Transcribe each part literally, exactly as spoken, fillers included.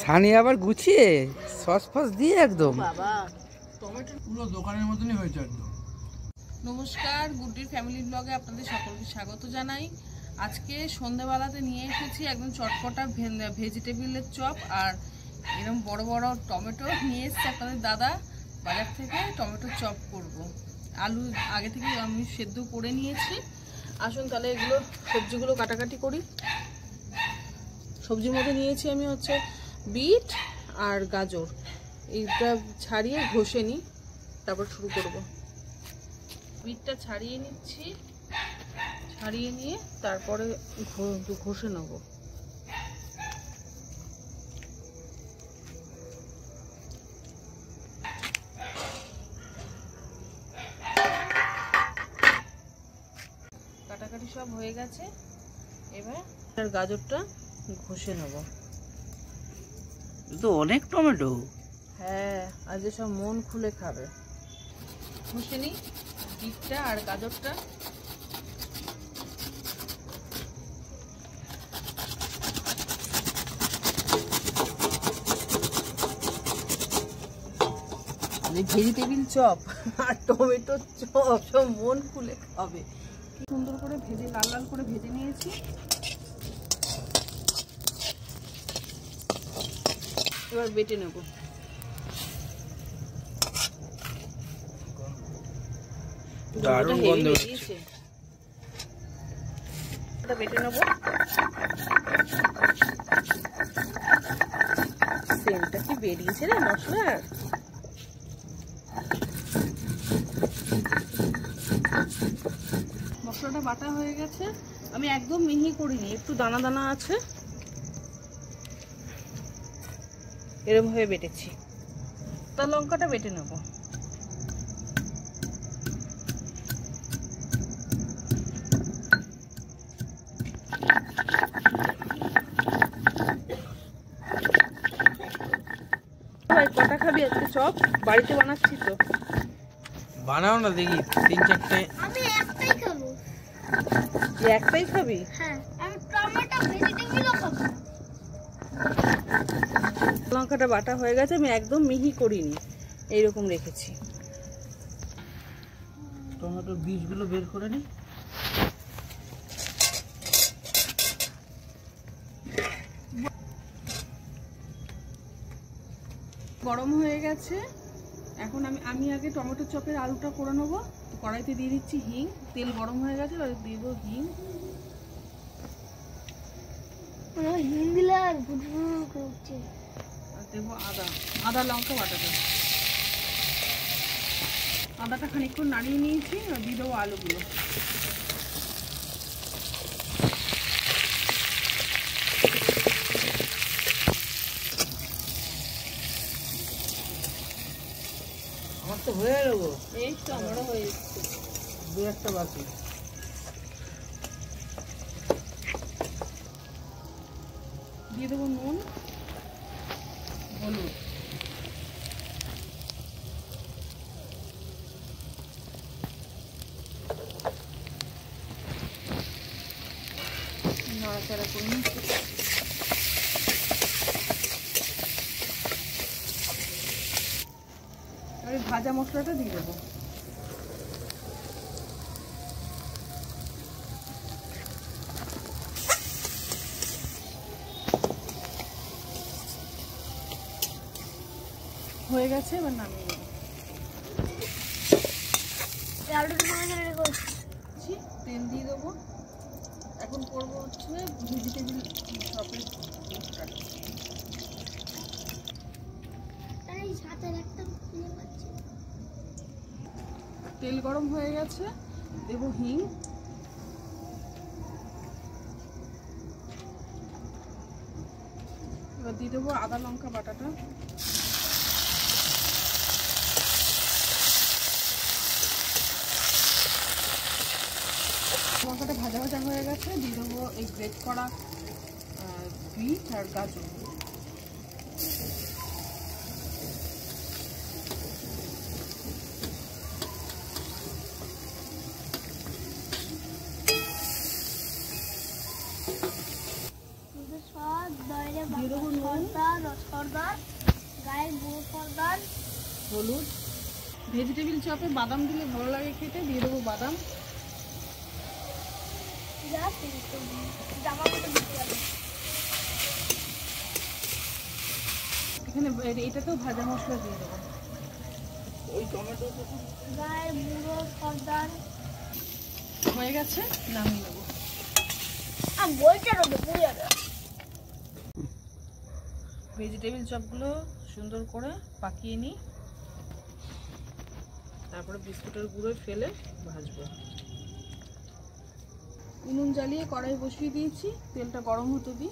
ছানি আবার গুছিয়ে সস ফস দিয়ে একদম বাবা টমেটো পুরো দোকানের মতনই হয়েছে একদম। নমস্কার, গুড্ডির ফ্যামিলি ব্লগে আপনাদের সকলকে স্বাগত জানাই। আজকে সন্ধ্যাবেলাতে নিয়ে এসেছি একদম চটপটা ভেজিটেবিলের চপ, আর এরকম বড় বড় টমেটো নিয়ে এসেছে আপনাদের দাদা বাজার থেকে। টমেটো চপ করব। আলু আগে থেকে আমি সেদ্ধ করে নিয়েছি। আসুন তাহলে এগুলো সবজিগুলো কাটাকাটি করি। সবজির মধ্যে নিয়েছি আমি হচ্ছে বিট আর গাজর। এইটা ছাড়িয়ে ঘষে নিই, তারপর শুরু করব। বিটটা ছাড়িয়ে নিচ্ছি, ছাড়িয়ে নিয়ে তারপরে ঘষে নেব। কাটাকাটি সব হয়ে গেছে, এবার গাজরটা ঘষে নেব। তো অনেক টমেটো। হ্যাঁ, আজ সব মন খুলে খাবে। ঘষে নিই বিটটা আর গাজরটা। ভেজিটেবিল চপ আর টমেটো চপ সব মন খুলে খাবে। কি সুন্দর করে ভেজে লাল লাল করে ভেজে নিয়েছি। এবার বেটে নেব। দারুণ গন্ধ বেরিয়েছে। এটা বেটে নেব। সেন্টটা কি বেরিয়েছে রে মশলার। মশলাটা বাটা হয়ে গেছে। আমি একদম মিহি করিনি, একটু দানা দানা আছে, এরকম ভাবে বেটেছি। তার লঙ্কাটা বেটে নেব। কটা খাবি আজকে চপ? বাড়িতে বানাচ্ছি তো। বানাও না দেখি তিন চারটে। আমি একটাই খাবো। তুই একটাই খাবি? হ্যাঁ, আমি টমেটো ভেজিটেবলও খাবো। লঙ্কাটা বাটা হয়ে গেছে, আমি একদম মিহি করিনি, এইরকম রেখেছি। টমেটোর বীজগুলো বের করে নি। গরম হয়ে গেছে। এখন আমি আমি আগে টমেটো চপের আলুটা করে নেবো। কড়াইতে দিয়ে দিচ্ছি হিং। তেল গরম হয়ে গেছে, আর দিয়ে দেবো হিং। হিং দিলে আর গুড়গুড় করছে। আর দেবো আদা, আদা লঙ্কা বাটাটা। আদাটা খানিকক্ষণ নাড়িয়ে নিয়েছি, আর দিয়ে দেবো আলুগুলো। আমার তো হয়ে গেল। এই তো আমারও হয়ে এসছে, দু একটা বাকি। দিয়ে দেবো নুন, হলুদ। নাড়াচাড়া করে নিচ্ছি। আমি ভাজা মশলাটা দিয়ে দেবো। হয়ে গেছে, এবার নামিয়ে দেবো। তেল দিয়ে দেবো। এখন করবো হচ্ছে ভেজিটেবিল চপের পুরটা। তেল গরম হয়ে গেছে, দেবো হিং। এবার দিয়ে দেবো আদা লঙ্কা বাটাটা। লঙ্কাটা ভাজা ভাজা হয়ে গেছে, দিয়ে দেবো এই গ্রেট করা বিট আর গাজর। দিয়ে দেবো নুন, সর্দার, গায়ের বুড়ো সর্দার, হলুদ। ভেজিটেবিল চপে বাদাম দিলে ভালো লাগে খেতে, দিয়ে দেবো বাদাম। যা কিন্তু জামা মতো দিতে হবে। এখানে এটাতেও ভাজা মশলা দিয়ে দেবো। ওই টমেটো গায়ের বুড়ো সর্দার। হয়ে গেছে, নামিয়ে নেবো। আর বইটা রোদে পুড়ে যাবে। ভেজিটেবিল চপগুলো সুন্দর করে পাকিয়ে নিই, তারপরে বিস্কুটের গুঁড়ো ফেলে ভাজবো। উনুন জ্বালিয়ে কড়াই বসিয়ে দিয়েছি, তেলটা গরম হতে দিই।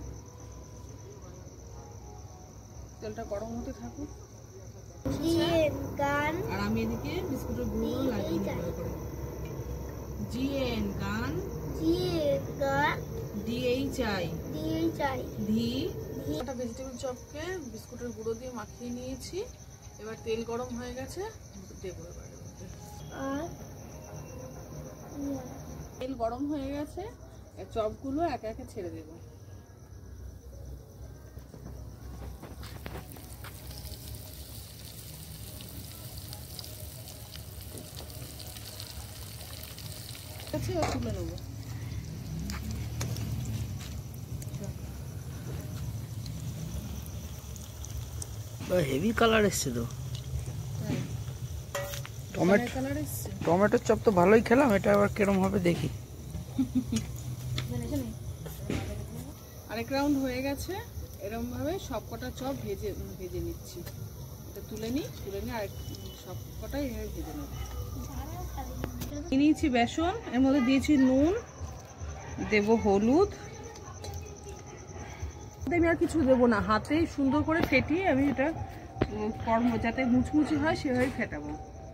তেলটা গরম হতে থাকুক, জিএন গান, আর আমি এদিকে বিস্কুটের গুঁড়োগুলো লাগিয়ে নিই ভালো করে। জিএন গান, জিএন গান, ডিএইচ আই, দিয়ে চাই। ধি। একটা ভেজিটেবিল চপকে বিস্কুটের গুঁড়ো দিয়ে মাখিয়ে নিয়েছি। এবার তেল গরম হয়ে গেছে, দেবো এবার এর মধ্যে। আর তেল গরম হয়ে গেছে, এই চপগুলো একে একে ছেড়ে দেব। আছে, এবার তুলে নেবো। হেভি কালার এসছে তো। টমেটো কালার এসছে। টমেটোর চপ তো ভালোই খেলাম, এটা আবার কিরম হবে দেখি। আরেক রাউন্ড হয়ে গেছে, এরকম ভাবে সবকটা চপ ভেজে ভেজে নিচ্ছি। এটা তুলে নিই, তুলে নিয়ে আরেক সবকটাই এভাবে ভেজে নেব। নিয়ে নিয়েছি বেসন, এর মধ্যে দিয়েছি নুন, দেব হলুদ। আমি আর কিছু দেবো না, হাতেই সুন্দর করে ফেটিয়ে আমি এটা কর্ম যাতে মুচমুচি হয় সেভাবে ফেটাবো।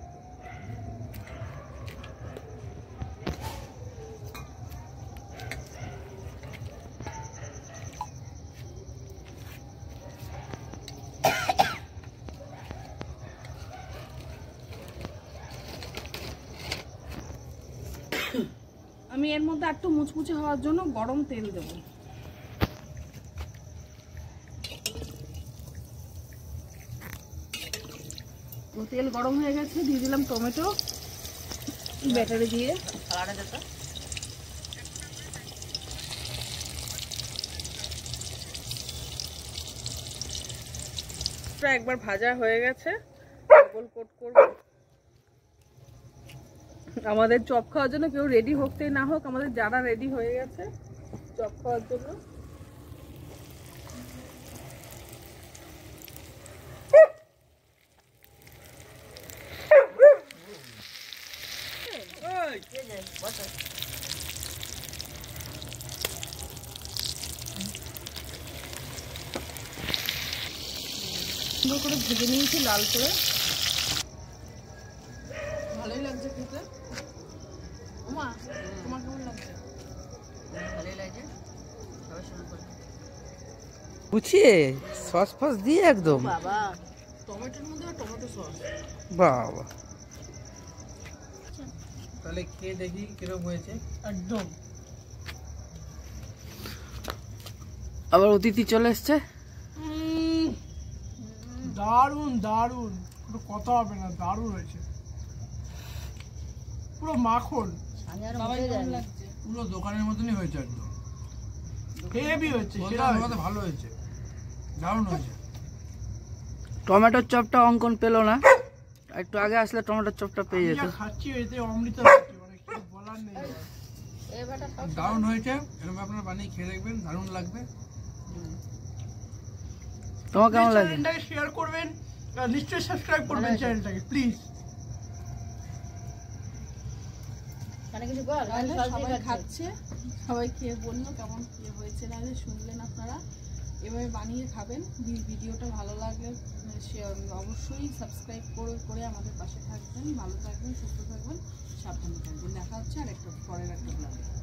আমি এর মধ্যে একটু মুচমুচে হওয়ার জন্য গরম তেল দেবো। তেল গরম হয়ে গেছে, দিয়ে দিলাম টমেটো ব্যাটারে দিয়ে। একবার ভাজা হয়ে গেছে, গোল কোট করব। আমাদের চপ খাওয়ার জন্য কেউ রেডি হোক না হোক, আমাদের যারা রেডি হয়ে গেছে চপ খাওয়ার জন্য। সুন্দর করে ভেজে নিয়েছি লাল করে, ভালোই লাগছে খেতে। ওমা, তোমার কেমন লাগছে? ভালোই লাগছে। গুছিয়ে সস ফস দিয়ে একদম। বাবা, টমেটোর মধ্যে টমেটো সস। বাবা, তাহলে খেয়ে দেখি কিরকম হয়েছে। একদম। আবার অতিথি চলে এসছে। দারুন দারুন, পুরো কথা হবে না, দারুন হয়েছে, পুরো মাখন। বাবাই কেমন লাগছে? পুরো দোকানের মতনই হয়েছে, একদম হেভি হয়েছে, ভালো হয়েছে, দারুন হয়েছে। টমেটোর চপটা অঙ্কন পেলো না, একটু আগে আসলে টমেটোর চপটা পেয়ে যেত। খাচ্ছি এতে অমৃত হচ্ছে, মানে কিছু বলার নেই। দারুণ হয়েছে, এরকম আপনারা বানিয়ে খেয়ে দেখবেন, দারুণ লাগবে। তোমার কেমন লাগে? চ্যানেলটাকে শেয়ার করবেন, আর নিশ্চয়ই সাবস্ক্রাইব করবেন চ্যানেলটাকে প্লিজ। সবাই খাচ্ছে, সবাই খেয়ে বললো কেমন খেয়ে হয়েছে না হয়েছে শুনলেন আপনারা। এভাবে বানিয়ে খাবেন। ভিডিওটা ভালো লাগলে অবশ্যই সাবস্ক্রাইব করে করে আমাদের পাশে থাকবেন। ভালো থাকবেন, সুস্থ থাকবেন, সাবধানে থাকবেন। দেখা হচ্ছে আর একটা পরের একটা ব্লগে।